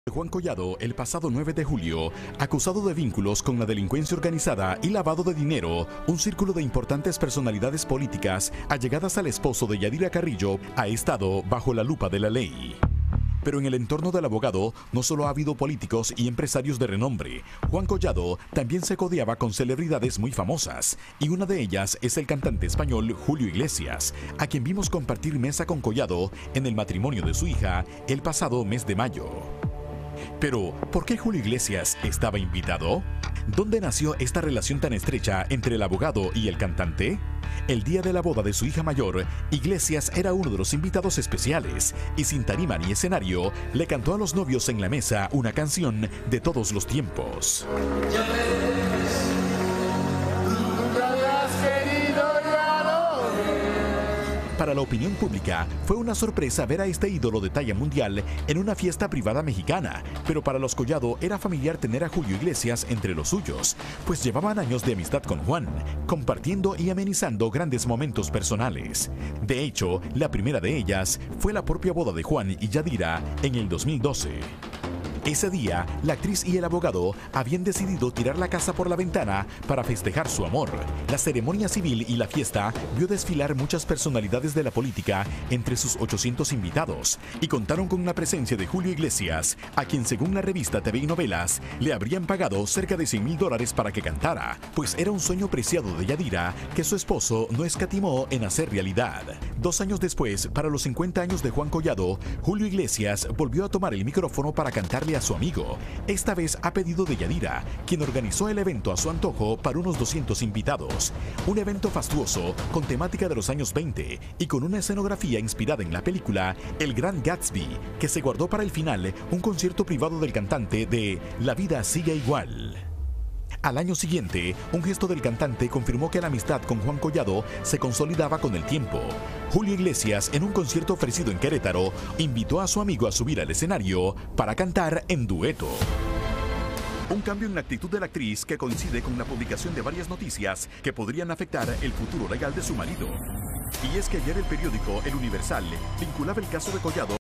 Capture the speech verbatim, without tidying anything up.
Juan Collado, el pasado nueve de julio, acusado de vínculos con la delincuencia organizada y lavado de dinero, un círculo de importantes personalidades políticas allegadas al esposo de Yadira Carrillo ha estado bajo la lupa de la ley. Pero en el entorno del abogado no solo ha habido políticos y empresarios de renombre. Juan Collado también se codeaba con celebridades muy famosas, y una de ellas es el cantante español Julio Iglesias, a quien vimos compartir mesa con Collado en el matrimonio de su hija el pasado mes de mayo. Pero, ¿por qué Julio Iglesias estaba invitado? ¿Dónde nació esta relación tan estrecha entre el abogado y el cantante? El día de la boda de su hija mayor, Iglesias era uno de los invitados especiales y sin tarima ni escenario, le cantó a los novios en la mesa una canción de todos los tiempos. Para la opinión pública, fue una sorpresa ver a este ídolo de talla mundial en una fiesta privada mexicana, pero para los Collado era familiar tener a Julio Iglesias entre los suyos, pues llevaban años de amistad con Juan, compartiendo y amenizando grandes momentos personales. De hecho, la primera de ellas fue la propia boda de Juan y Yadira en el dos mil doce. Ese día, la actriz y el abogado habían decidido tirar la casa por la ventana para festejar su amor. La ceremonia civil y la fiesta vio desfilar muchas personalidades de la política entre sus ochocientos invitados y contaron con la presencia de Julio Iglesias, a quien según la revista T V y Novelas le habrían pagado cerca de cien mil dólares para que cantara, pues era un sueño preciado de Yadira que su esposo no escatimó en hacer realidad. Dos años después, para los cincuenta años de Juan Collado, Julio Iglesias volvió a tomar el micrófono para cantarle a su amigo, esta vez a pedido de Yadira, quien organizó el evento a su antojo para unos doscientos invitados. Un evento fastuoso con temática de los años veinte y con una escenografía inspirada en la película El Gran Gatsby, que se guardó para el final un concierto privado del cantante de La vida sigue igual. Al año siguiente, un gesto del cantante confirmó que la amistad con Juan Collado se consolidaba con el tiempo. Julio Iglesias, en un concierto ofrecido en Querétaro, invitó a su amigo a subir al escenario para cantar en dueto. Un cambio en la actitud de la actriz que coincide con la publicación de varias noticias que podrían afectar el futuro legal de su marido. Y es que ayer el periódico El Universal vinculaba el caso de Collado